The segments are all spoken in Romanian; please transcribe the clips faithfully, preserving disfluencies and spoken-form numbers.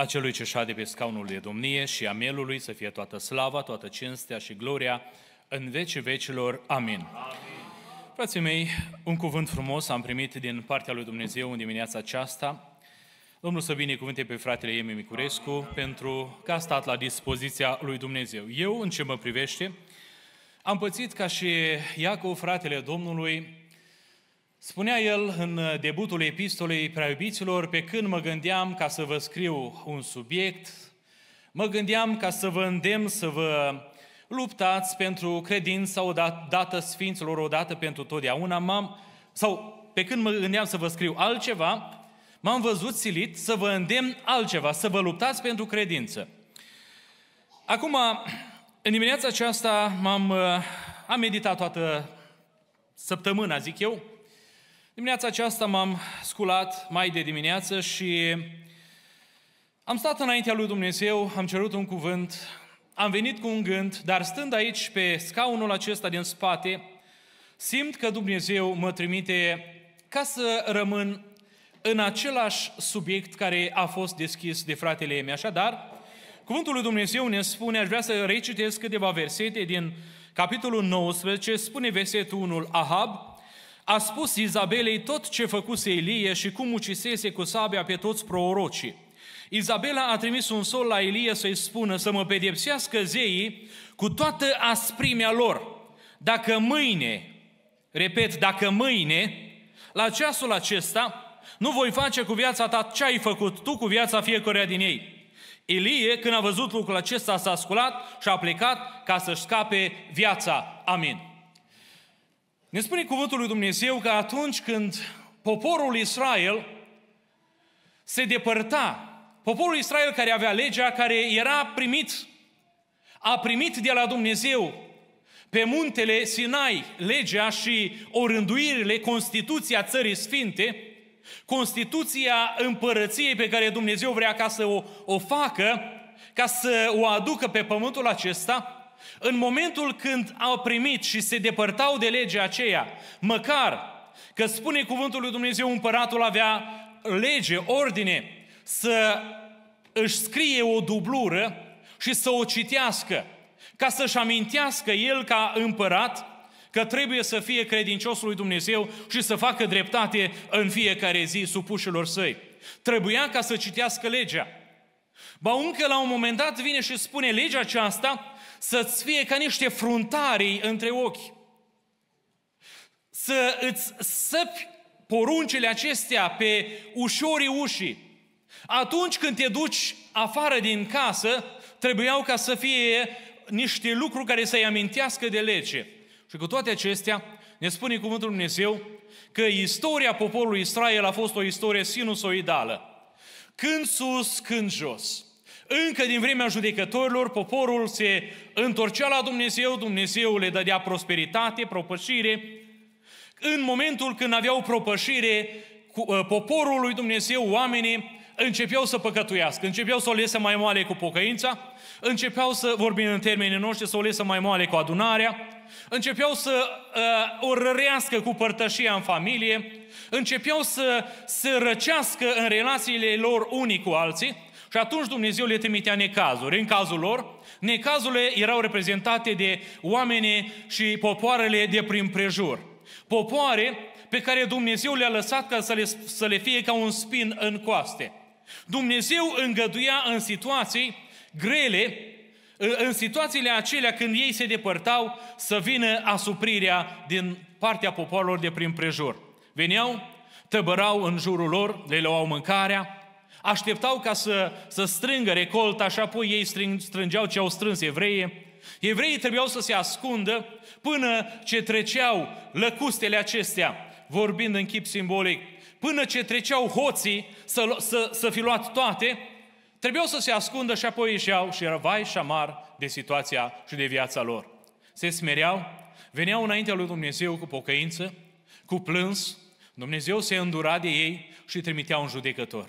a celui ce șade pe scaunul de domnie și a Mielului să fie toată slava, toată cinstea și gloria în vecii vecilor. Amin. Amin. Frații mei, un cuvânt frumos am primit din partea lui Dumnezeu în dimineața aceasta. Domnul să binecuvânte pe fratele Emi Micurescu Amin. Pentru că a stat la dispoziția lui Dumnezeu. Eu, în ce mă privește, am pățit ca și Iacov, fratele Domnului. Spunea el în debutul epistolei Preiubiților: pe când mă gândeam ca să vă scriu un subiect, mă gândeam ca să vă îndemn să vă luptați pentru credința odată sfinților, odată pentru totdeauna, m-am, sau pe când mă gândeam să vă scriu altceva, m-am văzut silit să vă îndemn altceva, să vă luptați pentru credință. Acum, în dimineața aceasta m-am, am meditat toată săptămâna, zic eu. Dimineața aceasta m-am sculat mai de dimineață și am stat înaintea lui Dumnezeu, am cerut un cuvânt, am venit cu un gând, dar stând aici pe scaunul acesta din spate, simt că Dumnezeu mă trimite ca să rămân în același subiect care a fost deschis de fratele Emi. Așadar, cuvântul lui Dumnezeu ne spune, aș vrea să recitesc câteva versete din capitolul nouăsprezece, spune versetul unu: Ahab a spus Izabelei tot ce făcuse Ilie și cum ucisese cu sabia pe toți prorocii. Izabela a trimis un sol la Ilie să-i spună să mă pedepsească zeii cu toată asprimea lor. Dacă mâine, repet, dacă mâine, la ceasul acesta, nu voi face cu viața ta ce ai făcut tu cu viața fiecăruia din ei. Ilie, când a văzut lucrul acesta, s-a sculat și a plecat ca să-și scape viața. Amin. Ne spune cuvântul lui Dumnezeu că atunci când poporul Israel se depărta, poporul Israel care avea legea, care era primit, a primit de la Dumnezeu pe muntele Sinai legea și orânduirile, Constituția Țării Sfinte, Constituția împărăției pe care Dumnezeu vrea ca să o, o facă, ca să o aducă pe pământul acesta. În momentul când au primit și se depărtau de legea aceea, măcar că spune cuvântul lui Dumnezeu, împăratul avea lege, ordine, să își scrie o dublură și să o citească, ca să-și amintească el ca împărat că trebuie să fie credinciosul lui Dumnezeu și să facă dreptate în fiecare zi supușilor săi. Trebuia ca să citească legea. Ba încă la un moment dat vine și spune legea aceasta să-ți fie ca niște fruntarii între ochi. Să îți săpi poruncile acestea pe ușorii ușii. Atunci când te duci afară din casă, trebuiau ca să fie niște lucruri care să-i amintească de lege. Și cu toate acestea, ne spune cuvântul lui Dumnezeu că istoria poporului Israel a fost o istorie sinusoidală. Când sus, când jos. Încă din vremea judecătorilor, poporul se întorcea la Dumnezeu, Dumnezeu le dădea prosperitate, propășire. În momentul când aveau propășire, poporul lui Dumnezeu, oamenii, începeau să păcătuiască, începeau să o lese mai moale cu pocăința, începeau să, vorbim în termenii noștri, să o lese mai moale cu adunarea, începeau să uh, o rărească cu părtășia în familie, începeau să se răcească în relațiile lor unii cu alții. Și atunci Dumnezeu le trimitea necazuri. În cazul lor, necazurile erau reprezentate de oamenii și popoarele de prin prejur. Popoare pe care Dumnezeu le-a lăsat ca să le, să le fie ca un spin în coaste. Dumnezeu îngăduia în situații grele, în situațiile acelea când ei se depărtau, să vină asuprirea din partea popoarelor de prin prejur. Veneau, tăbărau în jurul lor, le luau mâncarea, așteptau ca să, să strângă recolta și apoi ei strâng, strângeau ce au strâns evreii. Evreii trebuiau să se ascundă până ce treceau lăcustele acestea, vorbind în chip simbolic, până ce treceau hoții să, să, să fi luat toate, trebuiau să se ascundă și apoi ieșeau și era vai și amar de situația și de viața lor. Se smereau, veneau înaintea lui Dumnezeu cu pocăință, cu plâns, Dumnezeu se îndura de ei și trimitea un judecător.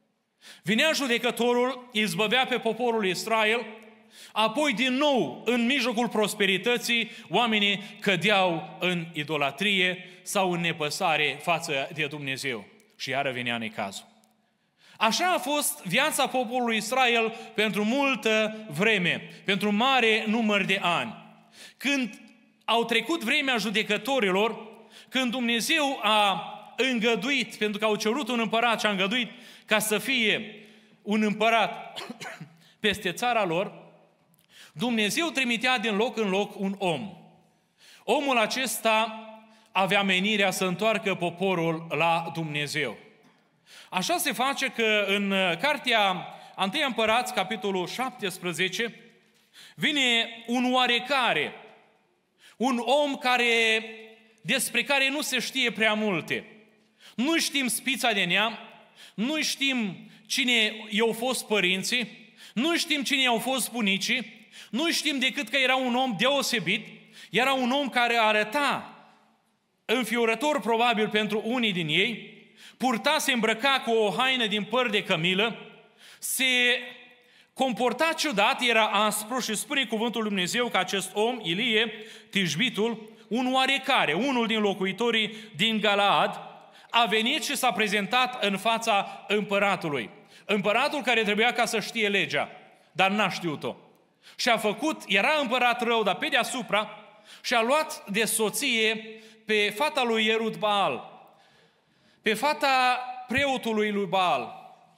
Vinea judecătorul, izbăvea pe poporul Israel, apoi din nou, în mijlocul prosperității, oamenii cădeau în idolatrie sau în nepăsare față de Dumnezeu. Și iară venea necazul. Așa a fost viața poporului Israel pentru multă vreme, pentru mare număr de ani. Când au trecut vremea judecătorilor, când Dumnezeu a îngăduit, pentru că au cerut un împărat și a îngăduit ca să fie un împărat peste țara lor, Dumnezeu trimitea din loc în loc un om. Omul acesta avea menirea să întoarcă poporul la Dumnezeu. Așa se face că în cartea Întâi Împărați, capitolul șaptesprezece, vine un oarecare, un om care, despre care nu se știe prea multe. Nu știm spița de neam, nu știm cine i-au fost părinții, nu știm cine i-au fost bunicii, nu știm decât că era un om deosebit, era un om care arăta înfiorător probabil pentru unii din ei, purta, se îmbrăca cu o haină din păr de cămilă, se comporta ciudat, era aspru și spune cuvântul lui Dumnezeu că acest om, Ilie, Tishbitul, un oarecare, unul din locuitorii din Galaad, a venit și s-a prezentat în fața împăratului. Împăratul care trebuia ca să știe legea, dar n-a știut-o. Și a făcut, era împărat rău, dar pe deasupra, și a luat de soție pe fata lui Ierut Baal, pe fata preotului lui Baal.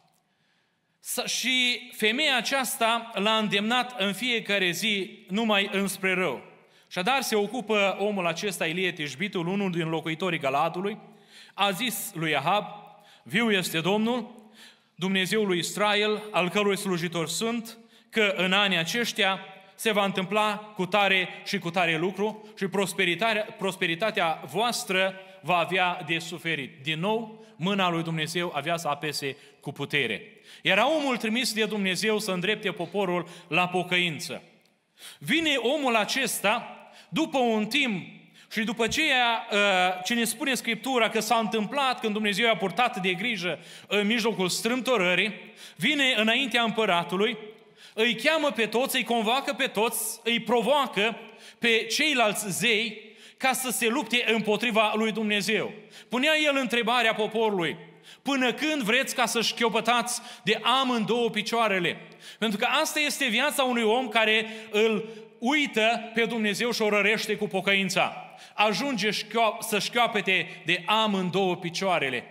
Și femeia aceasta l-a îndemnat în fiecare zi numai înspre rău. Și dar se ocupă omul acesta, Ilie Tishbitul, unul din locuitorii Galaadului, a zis lui Ahab: viu este Domnul, Dumnezeul lui Israel, al cărui slujitor sunt, că în anii aceștia se va întâmpla cu tare și cu tare lucru și prosperitatea, prosperitatea voastră va avea de suferit. Din nou, mâna lui Dumnezeu avea să apese cu putere. Era omul trimis de Dumnezeu să îndrepte poporul la pocăință. Vine omul acesta după un timp și după ceea ce ne spune Scriptura că s-a întâmplat când Dumnezeu i-a purtat de grijă în mijlocul strâmtorării, vine înaintea împăratului, îi cheamă pe toți, îi convoacă pe toți, îi provoacă pe ceilalți zei ca să se lupte împotriva lui Dumnezeu. Punea el întrebarea poporului: până când vreți ca să șchiopătați de amândouă picioarele? Pentru că asta este viața unui om care îl uită pe Dumnezeu și o rărește cu pocăința. Ajunge să șchiopete de amândouă picioarele.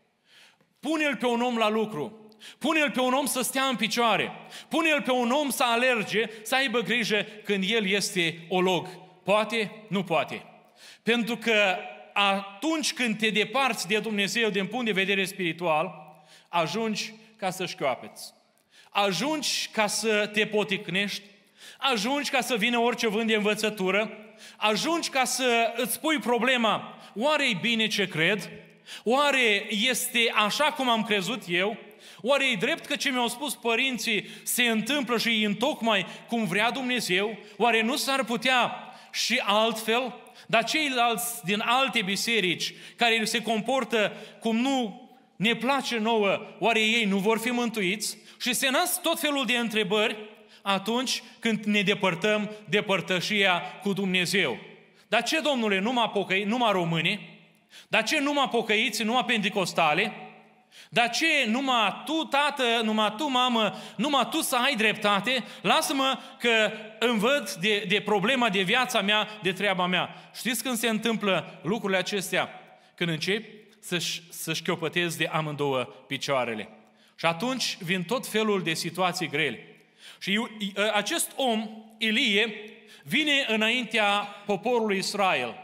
Pune-l pe un om la lucru. Pune-l pe un om să stea în picioare. Pune-l pe un om să alerge, să aibă grijă când el este olog. Poate? Nu poate. Pentru că atunci când te deparți de Dumnezeu din punct de vedere spiritual, ajungi ca să șchioapeți. Ajungi ca să te poticnești. Ajungi ca să vină orice vânt de învățătură. Ajungi ca să îți pui problema: oare-i bine ce cred? Oare este așa cum am crezut eu? Oare e drept că ce mi-au spus părinții se întâmplă și e întocmai cum vrea Dumnezeu? Oare nu s-ar putea și altfel? Dar ceilalți din alte biserici care se comportă cum nu ne place nouă, oare ei nu vor fi mântuiți? Și se nasc tot felul de întrebări atunci când ne depărtăm de părtășia cu Dumnezeu. Dar ce, Domnule, numai pocăi, numai români? Dar ce numai pocăiți, numai penticostale? Dar ce numai tu, tată, numai tu, mamă, numai tu să ai dreptate? Lasă-mă că îmi văd de, de problema de viața mea, de treaba mea. Știți când se întâmplă lucrurile acestea? Când începi să-și, să-și chiopătezi de amândouă picioarele. Și atunci vin tot felul de situații grele. Și acest om, Ilie, vine înaintea poporului Israel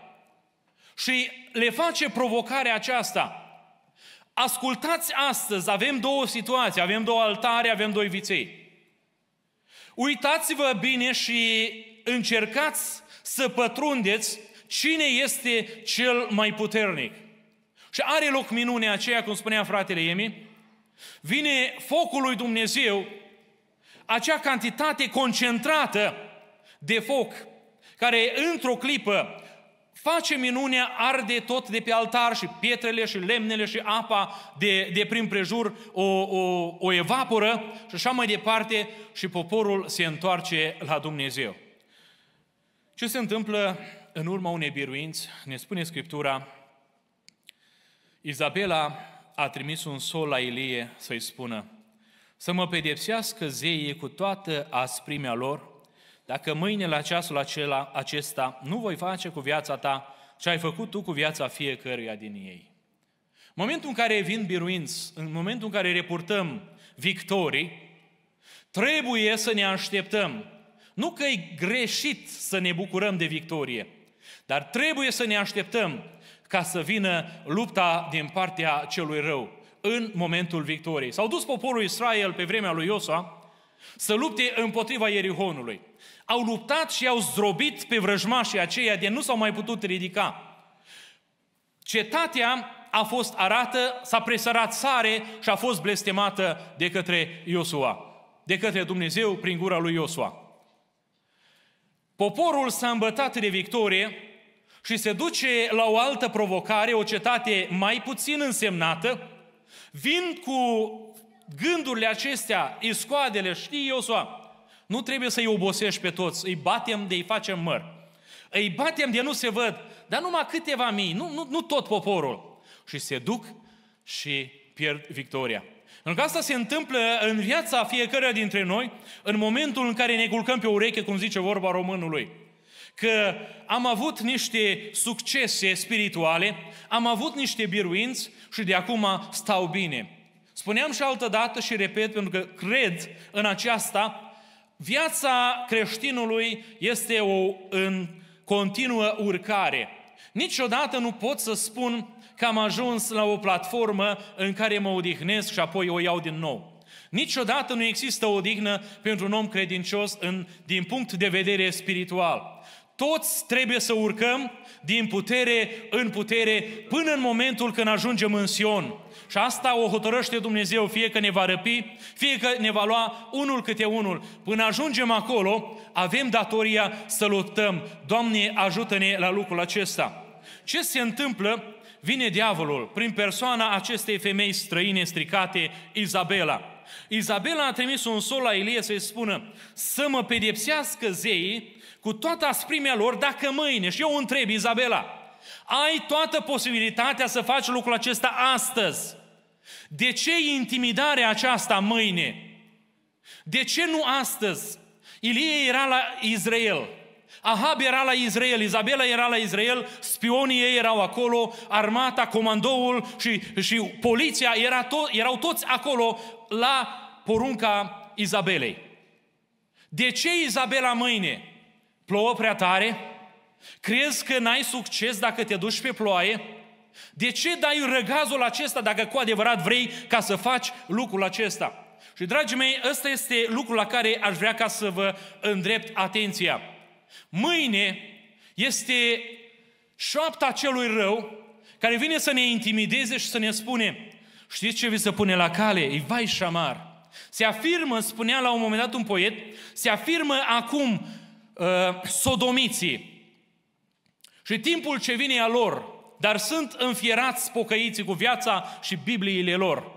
și le face provocarea aceasta. Ascultați astăzi, avem două situații, avem două altare, avem doi viței. Uitați-vă bine și încercați să pătrundeți cine este cel mai puternic. Și are loc minunea aceea, cum spunea fratele Emi, vine focul lui Dumnezeu, acea cantitate concentrată de foc, care într-o clipă face minunea, arde tot de pe altar și pietrele și lemnele și apa de, de prin prejur o, o, o evaporă și așa mai departe și poporul se întoarce la Dumnezeu. Ce se întâmplă în urma unei biruinți? Ne spune Scriptura: Izabela a trimis un sol la Ilie să-i spună: să mă pedepsească zeii cu toată asprimea lor, dacă mâine la ceasul acela, acesta nu voi face cu viața ta ce ai făcut tu cu viața fiecăruia din ei. În momentul în care vin biruinți, în momentul în care reportăm victorii, trebuie să ne așteptăm. Nu că e greșit să ne bucurăm de victorie, dar trebuie să ne așteptăm ca să vină lupta din partea celui rău în momentul victoriei. S-au dus poporul Israel pe vremea lui Iosua să lupte împotriva Ierihonului. Au luptat și au zdrobit pe vrăjmașii aceia de nu s-au mai putut ridica. Cetatea a fost arată, s-a presărat sare și a fost blestemată de către Iosua, de către Dumnezeu prin gura lui Iosua. Poporul s-a îmbătat de victorie și se duce la o altă provocare, o cetate mai puțin însemnată. Vin cu gândurile acestea, iscoadele, știi Iosua, nu trebuie să-i obosești pe toți, îi batem de îi facem măr. Îi batem de nu se văd, dar numai câteva mii, nu, nu, nu tot poporul. Și se duc și pierd victoria. Pentru că asta se întâmplă în viața fiecăruia dintre noi, în momentul în care ne culcăm pe ureche, cum zice vorba românului. Că am avut niște succese spirituale, am avut niște biruinți și de acum stau bine. Spuneam și altă dată și repet, pentru că cred în aceasta, viața creștinului este o în continuă urcare. Niciodată nu pot să spun că am ajuns la o platformă în care mă odihnesc și apoi o iau din nou. Niciodată nu există odihnă pentru un om credincios în, din punct de vedere spiritual. Toți trebuie să urcăm din putere în putere până în momentul când ajungem în Sion. Și asta o hotărăște Dumnezeu, fie că ne va răpi, fie că ne va lua unul câte unul. Până ajungem acolo, avem datoria să luptăm. Doamne, ajută-ne la lucrul acesta. Ce se întâmplă? Vine diavolul prin persoana acestei femei străine stricate, Izabela. Izabela a trimis un sol la Ilie să-i spună să mă pedepsească zeii cu toată asprimea lor dacă mâine, și eu întreb, Izabela, ai toată posibilitatea să faci lucrul acesta astăzi. De ce intimidarea aceasta mâine? De ce nu astăzi? Ilie era la Israel, Ahab era la Israel, Izabela era la Israel, spionii ei erau acolo, armata, comandoul și, și poliția era to- erau toți acolo la porunca Izabelei. De ce Izabela mâine? Plouă prea tare? Crezi că n-ai succes dacă te duci pe ploaie? De ce dai răgazul acesta dacă cu adevărat vrei ca să faci lucrul acesta? Și, dragii mei, ăsta este lucrul la care aș vrea ca să vă îndrept atenția. Mâine este șoapta celui rău care vine să ne intimideze și să ne spune: știți ce vi se pune la cale? E vai și amar. Se afirmă, spunea la un moment dat un poet, se afirmă acum uh, sodomiții. Și timpul ce vine a lor, dar sunt înfierați pocăiții cu viața și Bibliile lor.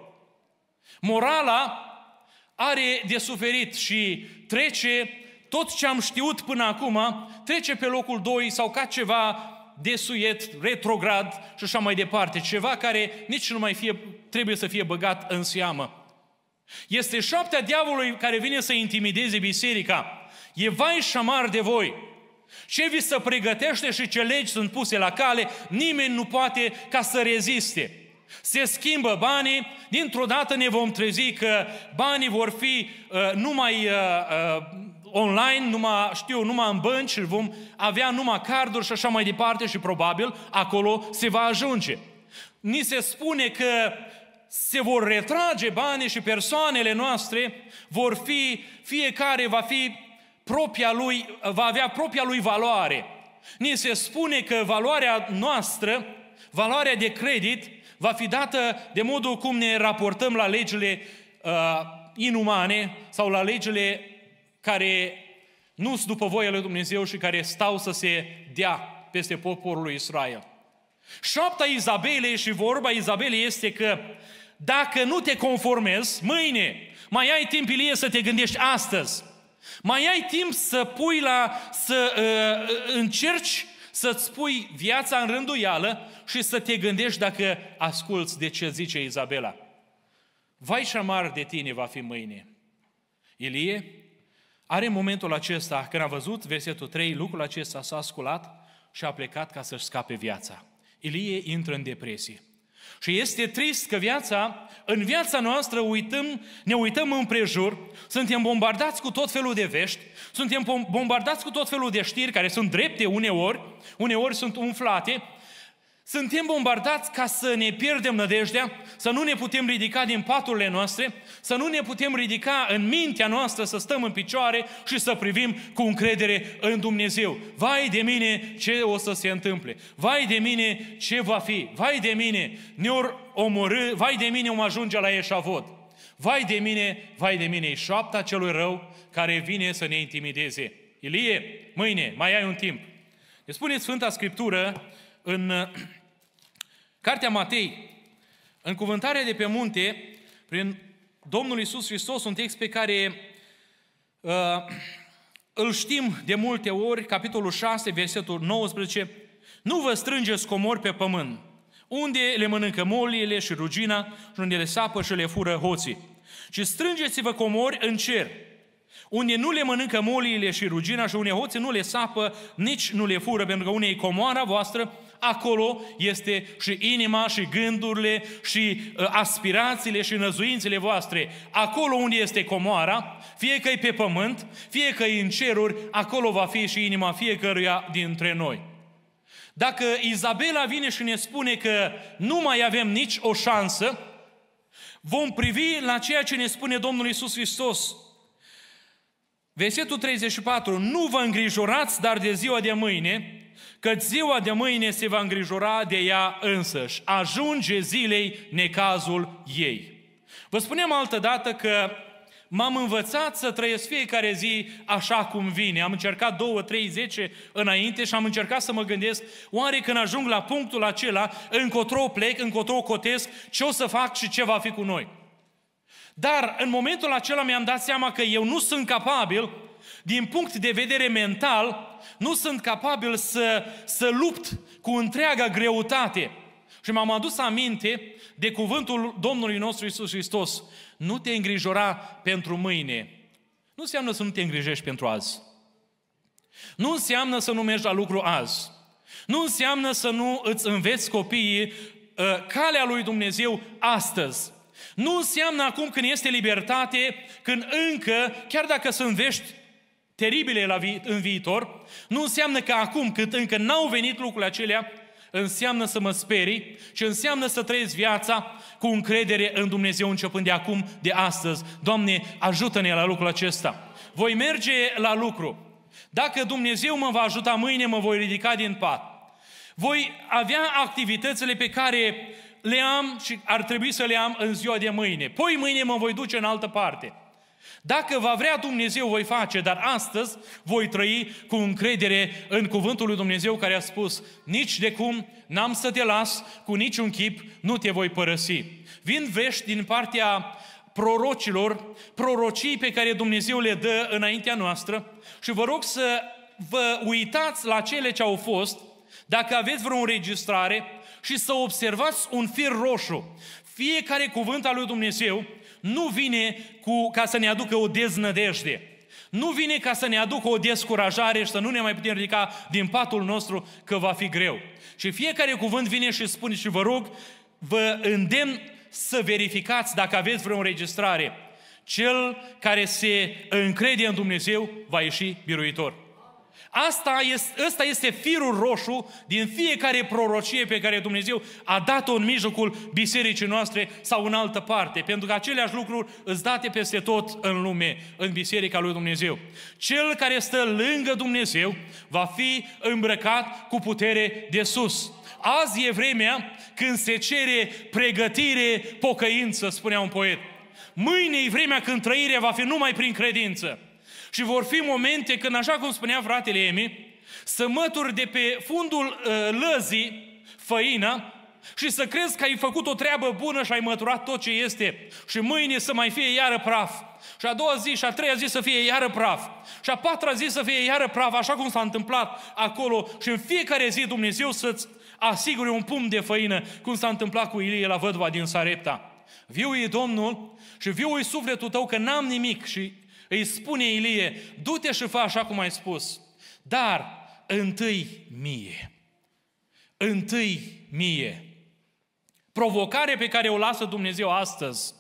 Morala are de suferit și trece tot ce am știut până acum, trece pe locul doi sau ca ceva desuet, retrograd și așa mai departe. Ceva care nici nu mai fie, trebuie să fie băgat în seamă. Este șoaptea diavolului care vine să intimideze biserica. E vai și amar de voi. Ce vi se pregătește și ce legi sunt puse la cale, nimeni nu poate ca să reziste. Se schimbă banii, dintr-o dată ne vom trezi că banii vor fi uh, numai uh, uh, online, numai, știu, numai în bănci, vom avea numai carduri și așa mai departe și probabil acolo se va ajunge. Ni se spune că se vor retrage banii și persoanele noastre vor fi, fiecare va fi propria lui, va avea propria lui valoare. Ni se spune că valoarea noastră, valoarea de credit, va fi dată de modul cum ne raportăm la legile uh, inumane sau la legile care nu sunt după voia lui Dumnezeu și care stau să se dea peste poporul lui Israel. Șoapta Izabelei și vorba Izabelei este că dacă nu te conformezi, mâine mai ai timp, Ilie, să te gândești astăzi. Mai ai timp să pui la, să uh, încerci să-ți pui viața în rânduială și să te gândești dacă asculți de ce zice Izabela. Vai și amar de tine va fi mâine. Ilie are momentul acesta, când a văzut versetul trei, lucrul acesta s-a sculat și a plecat ca să-și scape viața. Ilie intră în depresie. Și este trist că viața, în viața noastră uităm, ne uităm împrejur, suntem bombardați cu tot felul de vești, suntem bombardați cu tot felul de știri care sunt drepte uneori, uneori sunt umflate, suntem bombardați ca să ne pierdem nădejdea, să nu ne putem ridica din paturile noastre, să nu ne putem ridica în mintea noastră, să stăm în picioare și să privim cu încredere în Dumnezeu. Vai de mine ce o să se întâmple, vai de mine ce va fi, vai de mine ne-or omorâ, vai de mine om ajunge la eșavod, vai de mine, vai de mine, e șoapta celui rău care vine să ne intimideze. Ilie, mâine, mai ai un timp. Ne spune Sfânta Scriptură în Cartea Matei, în cuvântarea de pe munte, prin Domnul Iisus Hristos, un text pe care uh, îl știm de multe ori, capitolul șase, versetul nouăsprezece, nu vă strângeți comori pe pământ, unde le mănâncă moliile și rugina și unde le sapă și le fură hoții, ci strângeți-vă comori în cer, unde nu le mănâncă moliile și rugina și unde hoții nu le sapă, nici nu le fură, pentru că unde e comoara voastră, acolo este și inima și gândurile și uh, aspirațiile și năzuințele voastre. Acolo unde este comoara, fie că e pe pământ, fie că e în ceruri, acolo va fi și inima fiecăruia dintre noi. Dacă Izabela vine și ne spune că nu mai avem nici o șansă, vom privi la ceea ce ne spune Domnul Iisus Hristos. Versetul treizeci și patru, nu vă îngrijorați, dar de ziua de mâine, că ziua de mâine se va îngrijora de ea însăși. Ajunge zilei necazul ei. Vă spuneam altădată că m-am învățat să trăiesc fiecare zi așa cum vine. Am încercat două, trei, zece înainte și am încercat să mă gândesc, oare când ajung la punctul acela, încotro plec, încotro cotesc, ce o să fac și ce va fi cu noi? Dar în momentul acela mi-am dat seama că eu nu sunt capabil, din punct de vedere mental, nu sunt capabil să, să lupt cu întreaga greutate. Și m-am adus aminte de cuvântul Domnului nostru Iisus Hristos. Nu te îngrijora pentru mâine. Nu înseamnă să nu te îngrijești pentru azi. Nu înseamnă să nu mergi la lucru azi. Nu înseamnă să nu îți înveți copiii uh, calea lui Dumnezeu astăzi. Nu înseamnă acum când este libertate, când încă, chiar dacă sunt vești teribile la vi- în viitor, nu înseamnă că acum, cât încă n-au venit lucrurile acelea, înseamnă să mă sperii și înseamnă să trăiesc viața cu încredere în Dumnezeu începând de acum, de astăzi. Doamne, ajută-ne la lucrul acesta. Voi merge la lucru. Dacă Dumnezeu mă va ajuta mâine, mă voi ridica din pat. Voi avea activitățile pe care le am și ar trebui să le am în ziua de mâine. Poi mâine mă voi duce în altă parte. Dacă va vrea Dumnezeu, voi face, dar astăzi voi trăi cu încredere în cuvântul lui Dumnezeu care a spus, nici de cum n-am să te las, cu niciun chip nu te voi părăsi. Vin vești din partea prorocilor, prorocii pe care Dumnezeu le dă înaintea noastră și vă rog să vă uitați la cele ce au fost, dacă aveți vreo înregistrare și să observați un fir roșu. Fiecare cuvânt al lui Dumnezeu nu vine cu, ca să ne aducă o deznădejde. Nu vine ca să ne aducă o descurajare și să nu ne mai putem ridica din patul nostru că va fi greu. Și fiecare cuvânt vine și spune și vă rog, vă îndemn să verificați dacă aveți vreo înregistrare. Cel care se încrede în Dumnezeu va ieși biruitor. Asta este, ăsta este firul roșu din fiecare prorocie pe care Dumnezeu a dat-o în mijlocul bisericii noastre sau în altă parte. Pentru că aceleași lucruri îți date peste tot în lume, în biserica lui Dumnezeu. Cel care stă lângă Dumnezeu va fi îmbrăcat cu putere de sus. Azi e vremea când se cere pregătire, pocăință, spunea un poet. Mâine e vremea când trăirea va fi numai prin credință. Și vor fi momente când, așa cum spunea fratele Emi, să mături de pe fundul uh, lăzii făina și să crezi că ai făcut o treabă bună și ai măturat tot ce este și mâine să mai fie iară praf. Și a doua zi și a treia zi să fie iară praf. Și a patra zi să fie iară praf, așa cum s-a întâmplat acolo. Și în fiecare zi Dumnezeu să-ți asigure un pumn de făină, cum s-a întâmplat cu Ilie la vădva din Sarepta. Viu e Domnul și viu e sufletul tău că n-am nimic. Și îi spune Ilie, du-te și fă așa cum ai spus. Dar întâi mie. Întâi mie. Provocarea pe care o lasă Dumnezeu astăzi.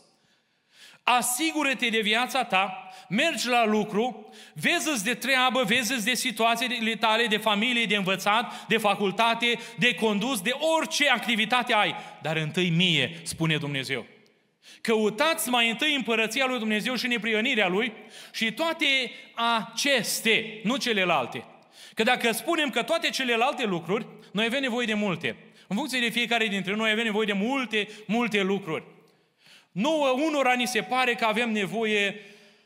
Asigură-te de viața ta, mergi la lucru, vezi-ți de treabă, vezi-ți de situațiile tale, de familie, de învățat, de facultate, de condus, de orice activitate ai. Dar întâi mie, spune Dumnezeu. Căutați mai întâi împărăția lui Dumnezeu și neprihănirea lui și toate aceste, nu celelalte. Că dacă spunem că toate celelalte lucruri, noi avem nevoie de multe. În funcție de fiecare dintre noi avem nevoie de multe, multe lucruri. Nouă, unora ni se pare că avem nevoie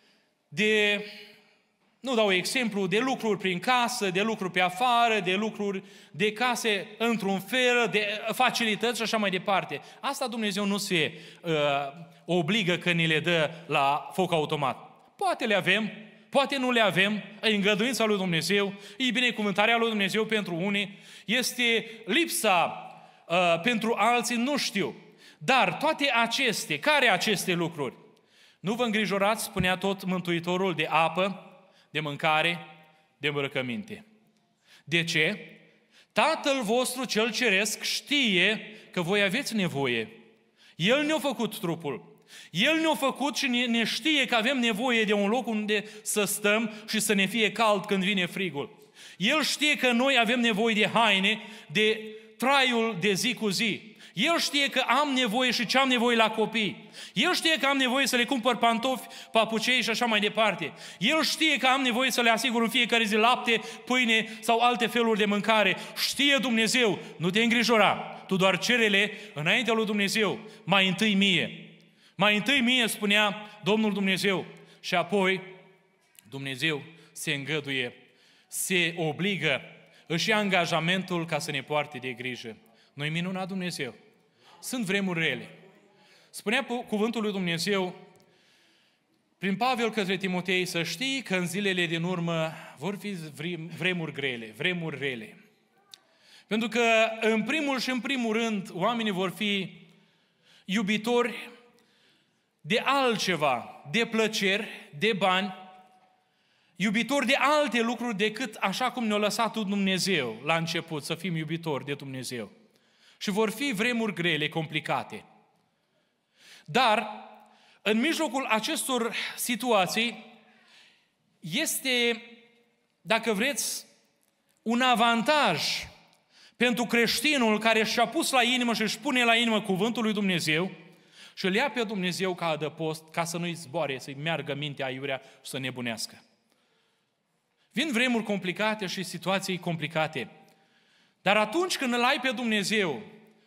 de, nu dau exemplu, de lucruri prin casă, de lucruri pe afară, de lucruri de case într-un fel, de facilități și așa mai departe. Asta Dumnezeu nu se uh, obligă că ni le dă la foc automat. Poate le avem, poate nu le avem, e îngăduința lui Dumnezeu, e binecuvântarea lui Dumnezeu pentru unii, este lipsa uh, pentru alții, nu știu. Dar toate aceste, care aceste lucruri? Nu vă îngrijorați, spunea tot Mântuitorul, de apă, de mâncare, de îmbrăcăminte. De ce? Tatăl vostru cel ceresc știe că voi aveți nevoie. El ne-a făcut trupul. El ne-a făcut și ne, ne știe că avem nevoie de un loc unde să stăm și să ne fie cald când vine frigul. El știe că noi avem nevoie de haine, de traiul de zi cu zi. El știe că am nevoie și ce am nevoie la copii. El știe că am nevoie să le cumpăr pantofi, papucei și așa mai departe. El știe că am nevoie să le asigur în fiecare zi lapte, pâine sau alte feluri de mâncare. Știe Dumnezeu, nu te îngrijora. Tu doar cere-le înaintea lui Dumnezeu. Mai întâi mie. Mai întâi mie, spunea Domnul Dumnezeu. Și apoi Dumnezeu se îngăduie, se obligă, își ia angajamentul ca să ne poarte de grijă. Nu-i minunat Dumnezeu? Sunt vremuri rele. Spunea cuvântul lui Dumnezeu prin Pavel către Timotei să știi că în zilele din urmă vor fi vremuri grele, vremuri rele. Pentru că în primul și în primul rând oamenii vor fi iubitori de altceva, de plăceri, de bani, iubitori de alte lucruri decât așa cum ne-a lăsat Dumnezeu la început, să fim iubitori de Dumnezeu. Și vor fi vremuri grele, complicate. Dar, în mijlocul acestor situații, este, dacă vreți, un avantaj pentru creștinul care și-a pus la inimă și își pune la inimă cuvântul lui Dumnezeu și îl ia pe Dumnezeu ca adăpost, ca să nu-i zboare, să-i meargă mintea aiurea și să nebunească. Vin vremuri complicate și situații complicate. Dar atunci când îl ai pe Dumnezeu,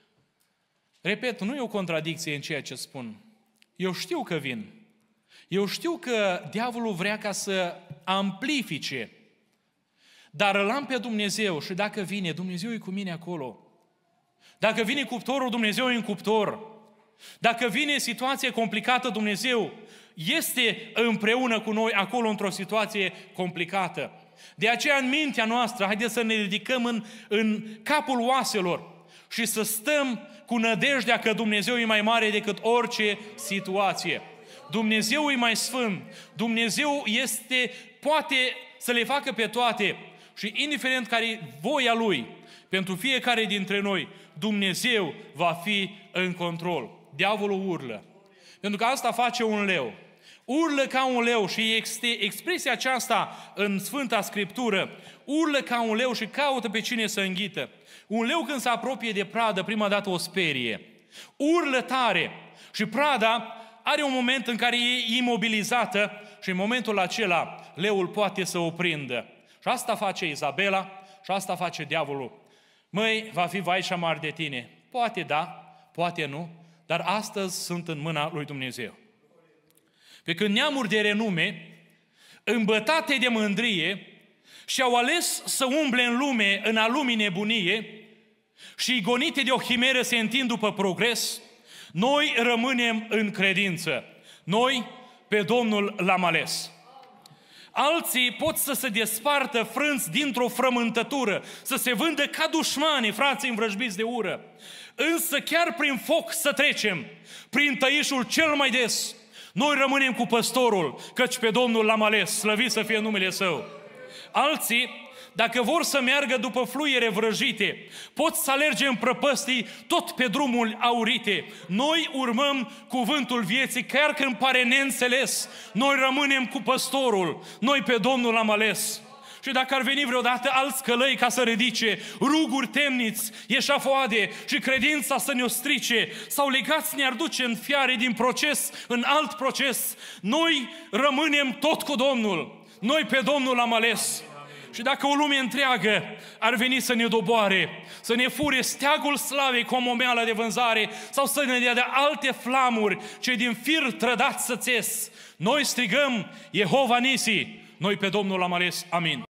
repet, nu e o contradicție în ceea ce spun. Eu știu că vin. Eu știu că diavolul vrea ca să amplifice. Dar îl am pe Dumnezeu și dacă vine, Dumnezeu e cu mine acolo. Dacă vine cuptorul, Dumnezeu e în cuptor. Dacă vine situație complicată, Dumnezeu este împreună cu noi acolo într-o situație complicată. De aceea în mintea noastră, haideți să ne ridicăm în, în capul oaselor și să stăm cu nădejdea că Dumnezeu e mai mare decât orice situație. Dumnezeu e mai sfânt. Dumnezeu este, poate să le facă pe toate și indiferent care e voia Lui, pentru fiecare dintre noi, Dumnezeu va fi în control. Diavolul urlă. Pentru că asta face un leu. Urlă ca un leu și este expresia aceasta în Sfânta Scriptură. Urlă ca un leu și caută pe cine să înghită. Un leu când se apropie de pradă, prima dată o sperie. Urlă tare și prada are un moment în care e imobilizată și în momentul acela leul poate să o prindă. Și asta face Izabela și asta face diavolul. Măi, va fi vai și amar de tine. Poate da, poate nu, dar astăzi sunt în mâna lui Dumnezeu. Pe când neamuri de renume, îmbătate de mândrie, și-au ales să umble în lume, în a lumii nebunie, și gonite de o chimeră se întind după progres, noi rămânem în credință. Noi pe Domnul l-am ales. Alții pot să se despartă frânți dintr-o frământătură, să se vândă ca dușmani, frații învrăjbiți de ură. Însă chiar prin foc să trecem, prin tăișul cel mai des, noi rămânem cu păstorul, căci pe Domnul l-am ales, slăvit să fie numele Său. Alții, dacă vor să meargă după fluiere vrăjite, pot să alerge în prăpăstii tot pe drumul aurite. Noi urmăm cuvântul vieții, chiar când pare neînțeles. Noi rămânem cu păstorul, noi pe Domnul l-am ales. Și dacă ar veni vreodată alți călăi ca să ridice ruguri temniți, eșafoade și credința să ne-o strice, sau legați ne-ar duce în fiare din proces, în alt proces, noi rămânem tot cu Domnul. Noi pe Domnul l-am ales. Și dacă o lume întreagă ar veni să ne doboare, să ne fure steagul slavei cu o momeală de vânzare sau să ne dea de alte flamuri, ce din fir trădați să țes, noi strigăm Jehova Nisi, noi pe Domnul l-am ales. Amin.